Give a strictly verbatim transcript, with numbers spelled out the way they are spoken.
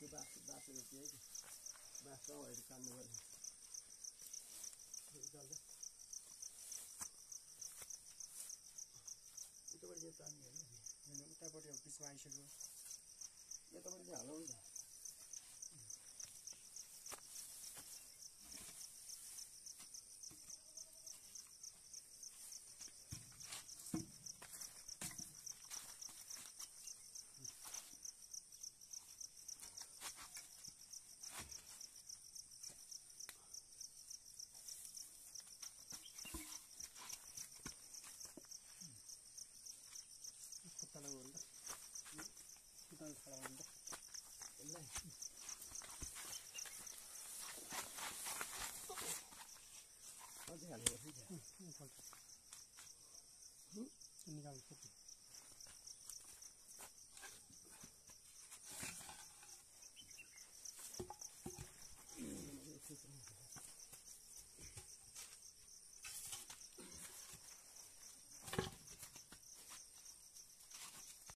बास बासेको के बास रौँहरू काट्नु पर्ने चल्छ उताबाट चाहिँ तान्ने होइन उतापट्टि अब पिछमा आइसक्यो